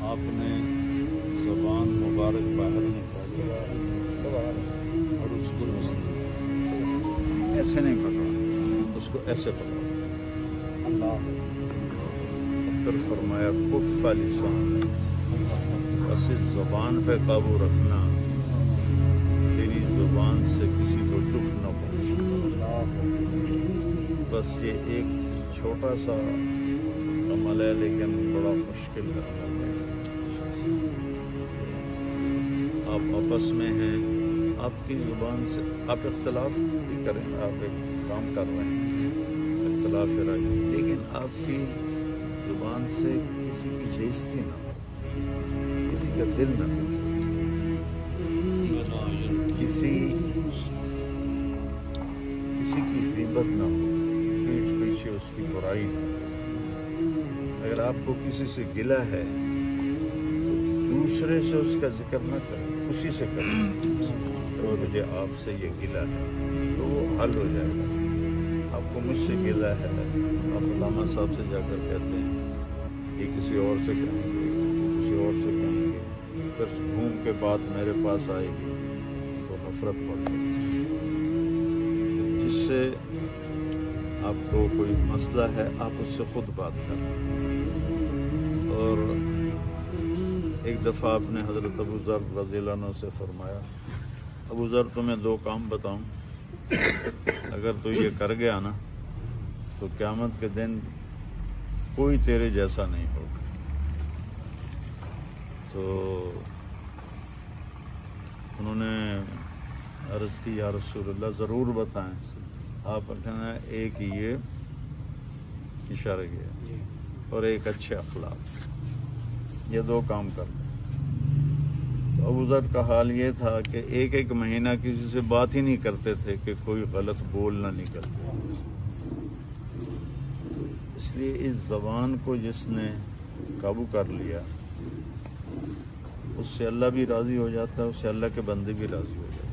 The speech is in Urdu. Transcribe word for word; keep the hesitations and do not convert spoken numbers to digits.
آپ نے زبان مبارک باہر نکالی اور اس کو ایسے نہیں پکڑا، اس کو ایسے پکڑا اللہ، پھر فرمایا کف لسان، بس اس زبان پہ قابو رکھنا، تیری زبان سے کسی کو دکھ نہ پہنچے۔ بس یہ ایک چھوٹا سا عمل ہے لیکن بڑا مشکل عمل ہے۔ آپ آپس میں ہیں، آپ کی زبان سے آپ اختلاف بھی کریں، آپ ایک کام کر رہے ہیں اختلاف رائے، لیکن آپ کی زبان سے کسی کی بےزتی نہ ہو، کسی کا دل نہ ہو، کسی کسی کی غیبت نہ ہو، پیٹھ پیچھے اس کی برائی نہ ہو۔ اگر آپ کو کسی سے گلہ ہے تو دوسرے سے اس کا ذکر نہ کریں، اسی سے کریں تو مجھے آپ سے یہ گلہ ہے، تو وہ حل ہو جائے گا۔ آپ کو مجھ سے گلہ ہے، آپ علامہ صاحب سے جا کر کہتے ہیں، یہ کسی اور سے کہیں گے، کسی اور سے کہیں گے، پھر گھوم کے بات میرے پاس آئے گی تو نفرت پڑ جائے گی۔ جس سے آپ کو کوئی مسئلہ ہے آپ اس سے خود بات کریں۔ اور ایک دفعہ آپ نے حضرت ابو ذر رضی اللہ عنہ سے فرمایا، ابو ذر تمہیں دو کام بتاؤں، اگر تو یہ کر گیا نا تو قیامت کے دن کوئی تیرے جیسا نہیں ہوگا۔ تو انہوں نے عرض کی یا رسول اللہ ضرور بتائیں۔ آپ کہنا ایک یہ اشارہ کیا اور ایک اچھے اخلاق، یہ دو کام کر دیں۔ تو ابو ذر کا حال یہ تھا کہ ایک ایک مہینہ کسی سے بات ہی نہیں کرتے تھے کہ کوئی غلط بول نہ نکل جائے۔ اس لیے اس زبان کو جس نے قابو کر لیا اس سے اللہ بھی راضی ہو جاتا ہے، اس سے اللہ کے بندے بھی راضی ہو جاتے ہیں۔